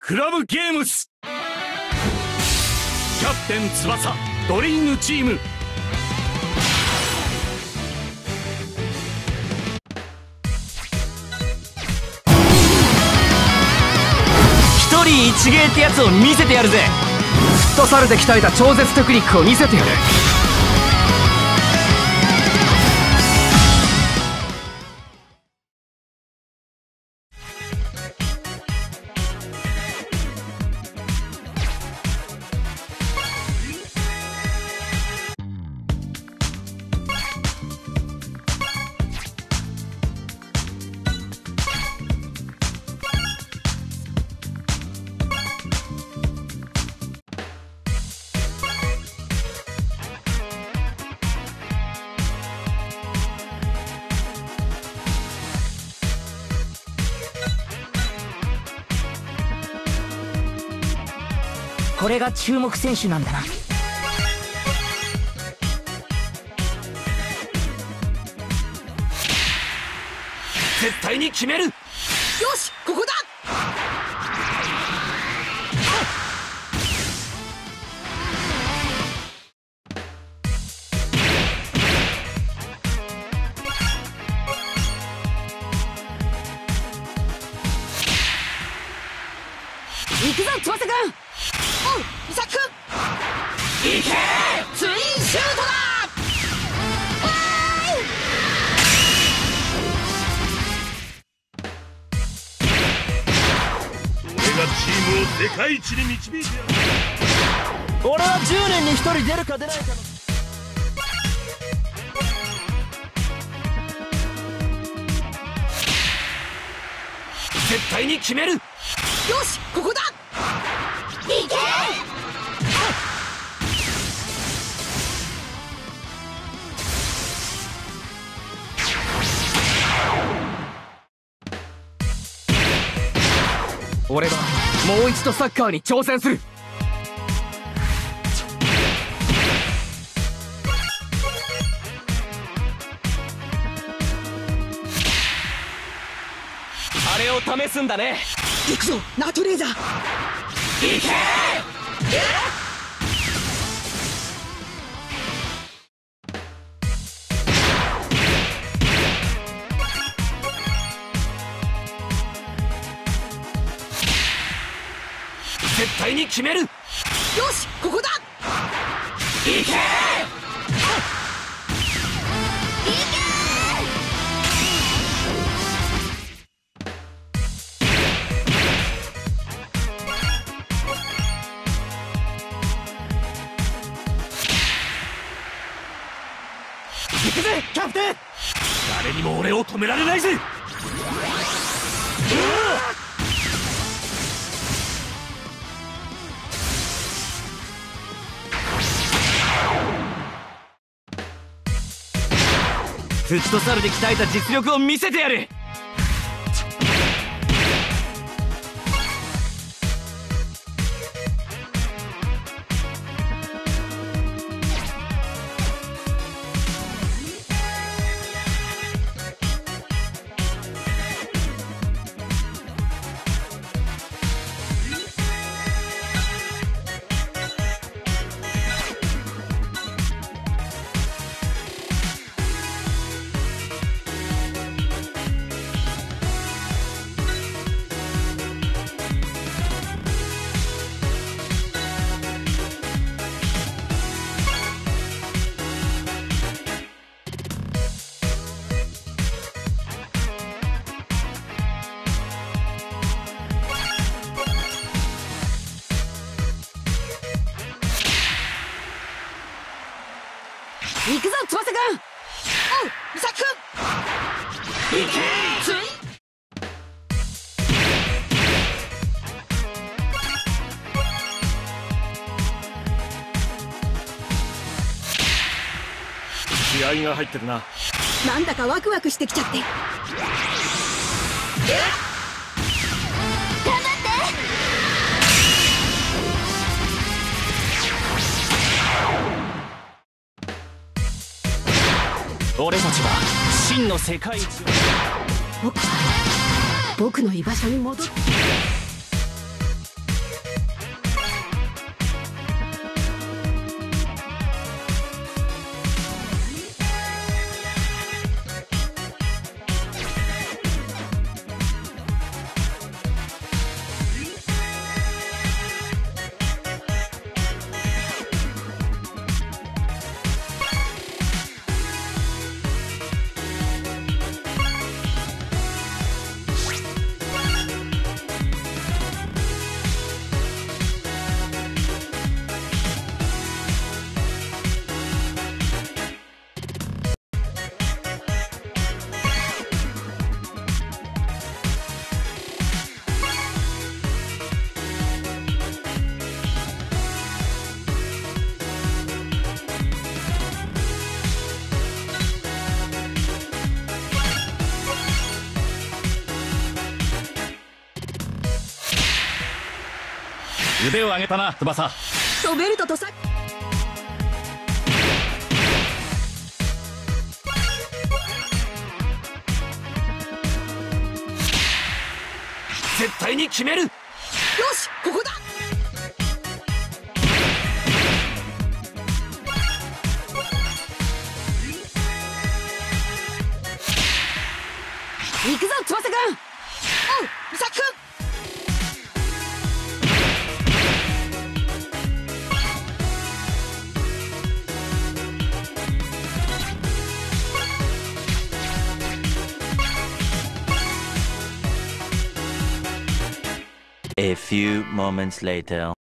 クラブゲームス。キャプテン翼ドリームチーム。 一人一芸ってやつを見せてやるぜ。フットサルで鍛えた超絶テクニックを見せてやる。これが注目選手なんだな。 絶対に決める。よし、ここだ。行くぞ翼くん。おう、ミサキくん。行けー、ツインシュートだ。 俺がチームを世界一に導いてやる。 俺は10年に1人出るか出ないかの。 絶対に決める。よし、ここだ。行けー。 俺はもう一度サッカーに挑戦する。あれを試すんだね。 行くぞナートレーザー。行けー。 絶対に決める。よし、ここだ。行けー。 行くぜキャプテン。誰にも俺を止められないぜ。 フットサルで鍛えた実力を見せてやる。 行くぞ翼くん。おう、ミサキくん。行けー。ツイン。 気合が入ってるな。 なんだかワクワクしてきちゃって。頑張って。 俺たちは真の世界一を。 僕の居場所に戻って。 腕を上げたな翼。 止めるととさ。 絶対に決める。 よし、ここだ。行くぞ翼くん。おう、ミサキくん。 A few moments later.